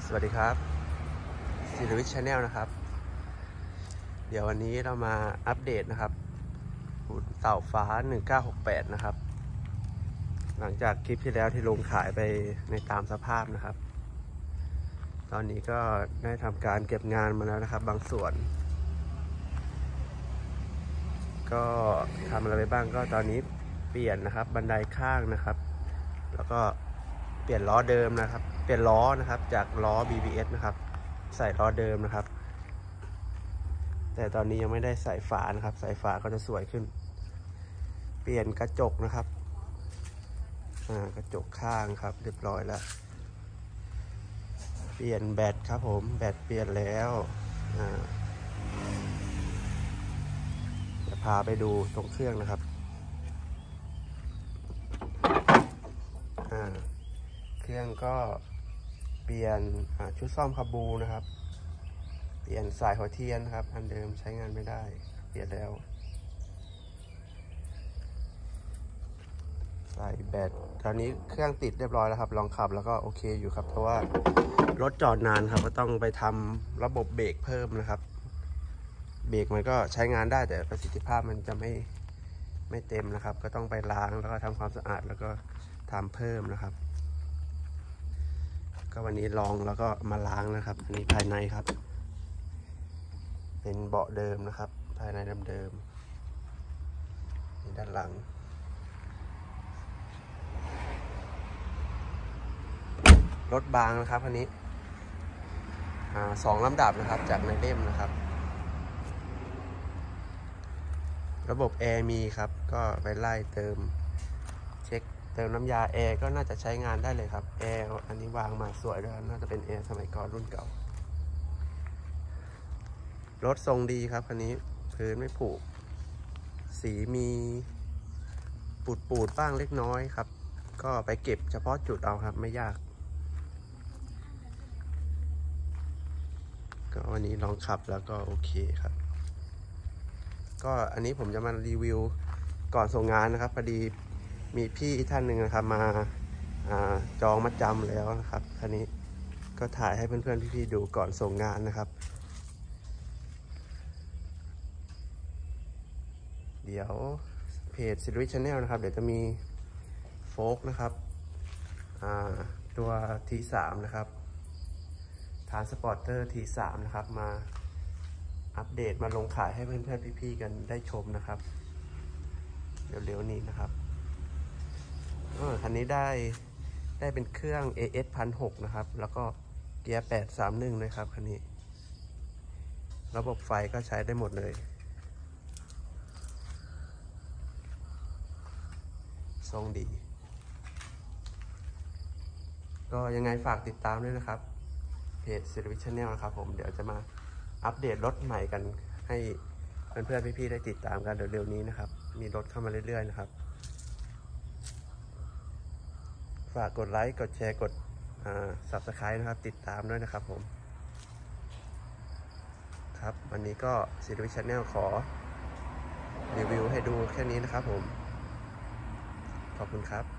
สวัสดีครับศิริวิทย์ชาแนลนะครับเดี๋ยววันนี้เรามาอัปเดตนะครับเต่าฟ้า1968นะครับหลังจากคลิปที่แล้วที่ลงขายไปในตามสภาพนะครับตอนนี้ก็ได้ทำการเก็บงานมาแล้วนะครับบางส่วนก็ทำอะไรไปบ้างก็ตอนนี้เปลี่ยนนะครับบันไดข้างนะครับแล้วก็เปลี่ยนล้อเดิมนะครับเปลี่ยนล้อนะครับจากล้อ BBS นะครับใส่ล้อเดิมนะครับแต่ตอนนี้ยังไม่ได้ใส่ฝานะครับใส่ฝาก็จะสวยขึ้นเปลี่ยนกระจกนะครับกระจกข้างครับเรียบร้อยแล้วเปลี่ยนแบตครับผมแบตเปลี่ยนแล้วจะพาไปดูตรงเครื่องนะครับเครื่องก็เปลี่ยนชุดซ่อมคาบูนะครับเปลี่ยนสายหัวเทียนครับอันเดิมใช้งานไม่ได้เปลี่ยนแล้วใส่แบตตอนนี้เครื่องติดเรียบร้อยแล้วครับลองขับแล้วก็โอเคอยู่ครับเพราะว่ารถจอดนานครับก็ต้องไปทำระบบเบรกเพิ่มนะครับเบรกมันก็ใช้งานได้แต่ประสิทธิภาพมันจะไม่เต็มนะครับก็ต้องไปล้างแล้วก็ทำความสะอาดแล้วก็ทำเพิ่มนะครับก็วันนี้ลองแล้วก็มาล้างนะครับอันนี้ภายในครับเป็นเบาะเดิมนะครับภายในเดิมนี่ด้านหลังรถบางนะครับอันนี้2 ลำดับนะครับจากในเล่มนะครับระบบแอร์มีครับก็ไปไล่เติมเช็คเติมน้ำยาแอร์ก็น่าจะใช้งานได้เลยครับแอร์อันนี้วางมาสวยด้วยน่าจะเป็นแอร์สมัยก่อนรุ่นเก่ารถทรงดีครับคันนี้พื้นไม่ผุสีมีปูดบ้างเล็กน้อยครับก็ไปเก็บเฉพาะจุดเอาครับไม่ยากก็วันนี้ลองขับแล้วก็โอเคครับก็อันนี้ผมจะมารีวิวก่อนส่งงานนะครับพอดีมีพี่ท่านหนึ่งนะครับมาจองมัดจำแล้วนะครับคันนี้ก็ถ่ายให้เพื่อนๆพี่ๆดูก่อนส่งงานนะครับเดี๋ยวเพจศิริวิทย์ชาแนลนะครับเดี๋ยวจะมีโฟล์กนะครับตัว T3 นะครับทานสปอร์เตอร์ T3 นะครับมาอัปเดตมาลงขายให้เพื่อนๆพี่ๆกันได้ชมนะครับเร็วๆนี้นะครับคันนี้ได้เป็นเครื่อง AS 1,600นะครับแล้วก็เกียร์831นะครับคันนี้ระบบไฟก็ใช้ได้หมดเลยทรงดีก็ยังไงฝากติดตามด้วยนะครับเพจศิริวิทย์ชาแนลนะครับผมเดี๋ยวจะมาอัปเดตรถใหม่กันให้เพื่อนๆพี่ๆได้ติดตามกันเร็วๆนี้นะครับมีรถเข้ามาเรื่อยๆนะครับฝากกดไลค์กดแชร์กดSubscribe นะครับติดตามด้วยนะครับผมครับวันนี้ก็ศิริวิทย์ชาแนลขอรีวิวให้ดูแค่นี้นะครับผมขอบคุณครับ